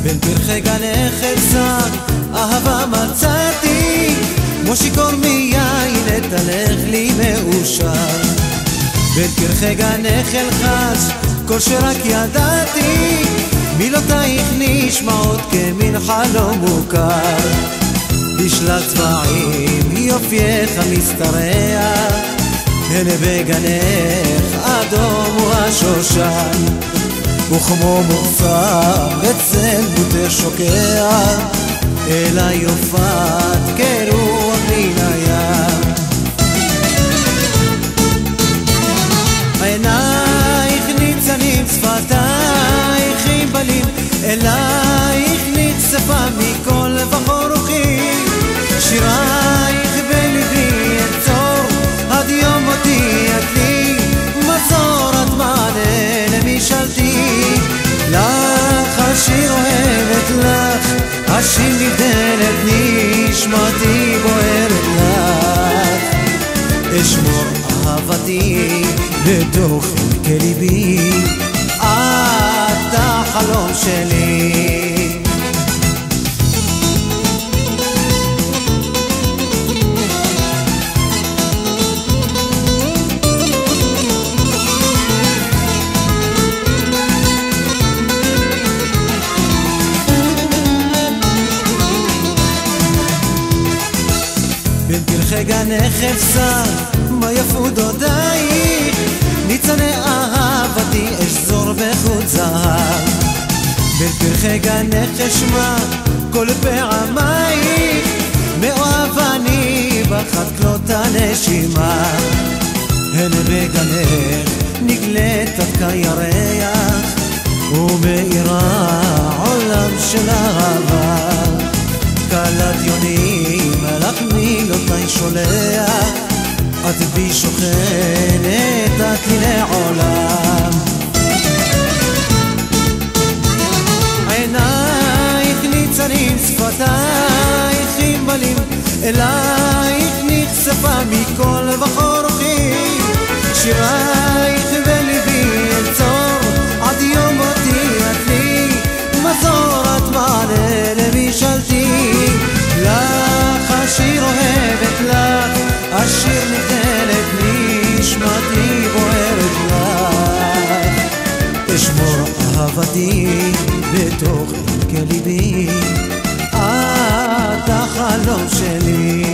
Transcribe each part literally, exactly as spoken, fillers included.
בין פרחי גנך אפשר אהבה מצאתי, כמו שיכור מיין את הלך לי מאושר. בין פרחי גנך אלחש כל שרק ידעתי, מילותייך נשמעות כמין חלום מוכר. בשלל צבעים יופייך המשתרע, הנה בגנך אדום הוא השושן, וכמו מורסם בצל בוטך שוקע, אלא יופת כרוח מן הים. עינייך ניצנים שפתייך חיבלים, אלייך נחשפה מכל וכל רוחי, שירייך בלבי אצור עד יום מותי את לי, מסורת מענה למשאלתי. לך השיר אוהבת לך, השיר נבדלת נשמתי בוערת לך, אשמור אהבתי בתוך כליבי, את החלום שלי. בין פרחי גנך אפשר מה יפו דודייך, ניצני אהבתי אשזור בחוט זהב. בין פרחי גנך אשמע כל פעמייך, מאוהב אני בחת כלות הנשימה. הנה בגנך נגלית עד כירח, ומאירה עולם של אהבה. קלת יונים לך מילותיי שולח, את בי שוכנת את לי לעולם. עינייך ניצנים שפתייך חיבלים, אלייך נחשפה מכל וכל רוחי, שירייך בלבי אצור עד יום מותי את לי, מסורת מענה למשאלתי. לך השיר אוהבת לך, השיר נבדלת נשמתי בוערת לך, אשמור אהבתי בתוך כליבי, את החלום שלי.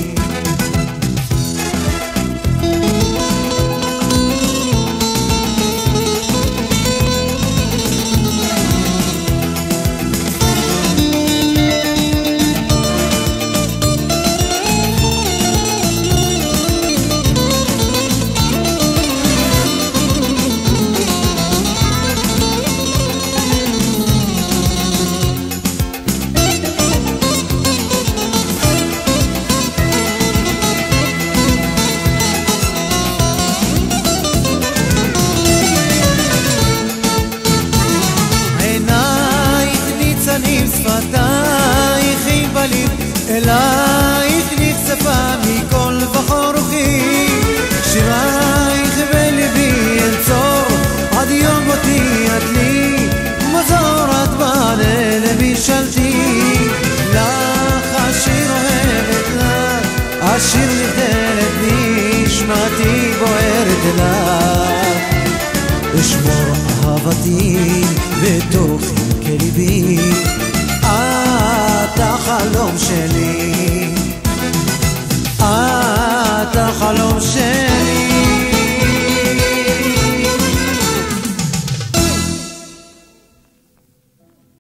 שפתייך חיבלים, אלייך נחשפה מכל וכל רוחי, שירייך בלבי אנצור עד יום מותי את לי, מסורת מענה למשאלתי. לך השיר אוהבת לך, השיר נבדלת נשמתי בוערת לך, אשמור אהבתי בתוך כליבי, את החלום שלי.